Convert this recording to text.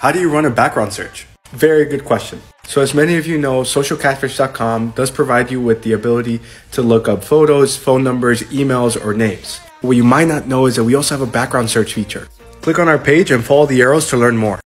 How do you run a background search? Very good question. So as many of you know, socialcatfish.com does provide you with the ability to look up photos, phone numbers, emails, or names. What you might not know is that we also have a background search feature. Click on our page and follow the arrows to learn more.